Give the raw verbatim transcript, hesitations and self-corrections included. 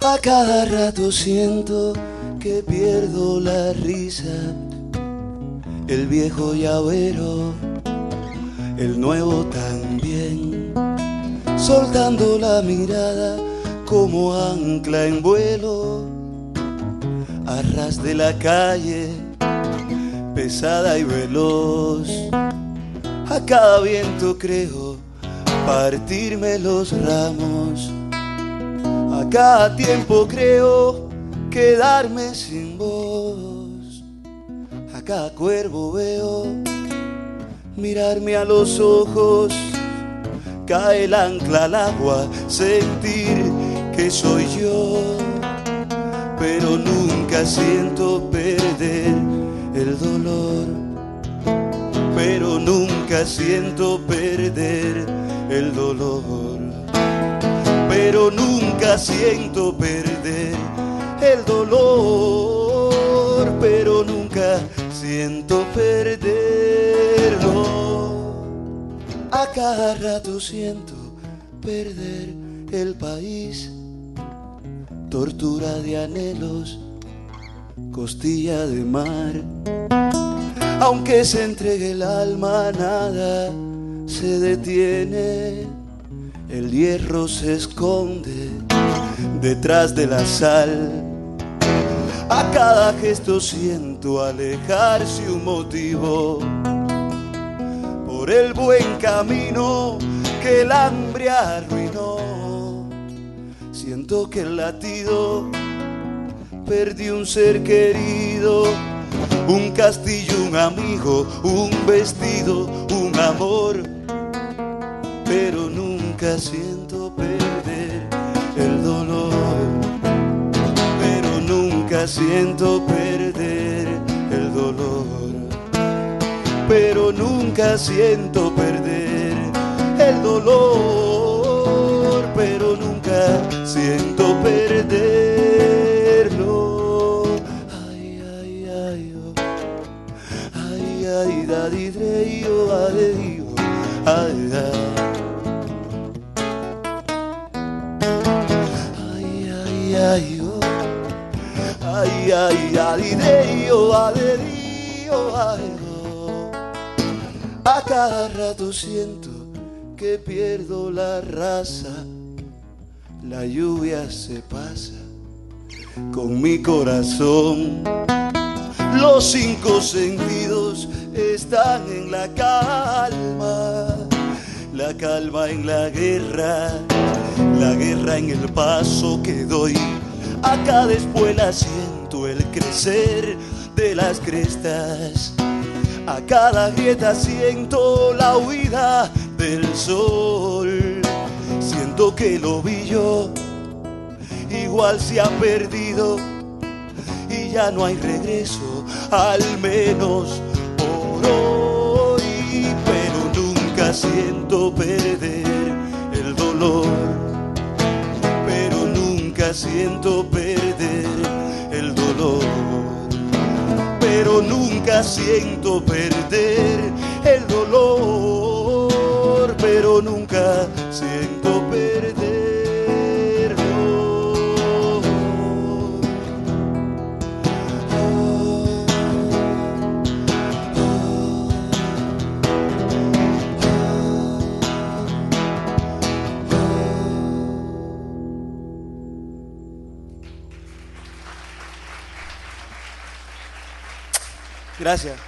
A cada rato siento que pierdo la risa. El viejo llavero, el nuevo también, soltando la mirada como ancla en vuelo, a ras de la calle, pesada y veloz. A cada viento creo partirme los ramos, a cada tiempo creo quedarme sin voz. A cada cuervo veo mirarme a los ojos, cae el ancla al agua, sentir que soy yo, pero nunca siento perder el dolor, pero nunca siento perder el dolor, pero nunca siento perder el dolor, pero nunca siento perderlo. A cada rato siento perder el país, tortura de anhelos, costilla de mar. Aunque se entregue el alma, nada se detiene. El hierro se esconde detrás de la sal. A cada gesto siento alejarse un motivo por el buen camino que el hambre arruinó. Siento que el latido perdí un ser querido, un castillo, un amigo, un vestido, un amor, pero nunca siento perder el dolor, pero nunca siento perder el dolor, pero nunca siento perder el dolor, pero nunca siento perderlo. Ay, ay, ay, oh. Ay, ay, daddy, drey, oh, ay, oh. Ay, ay. Ay, ay, ay, oh. Ay, ay, daddy, drey, oh, ay, oh, ay, oh. A cada rato siento que pierdo la raza. La lluvia se pasa con mi corazón. Los cinco sentidos están en la calma, la calma en la guerra, la guerra en el paso que doy. A cada espuela siento el crecer de las crestas, a cada grieta siento la huida del sol. Siento que el ovillo igual se ha perdido y ya no hay regreso, al menos por hoy. Pero nunca siento perder el dolor, pero nunca siento perder el dolor, pero nunca siento perder el dolor, pero nunca siento perderlo. Gracias.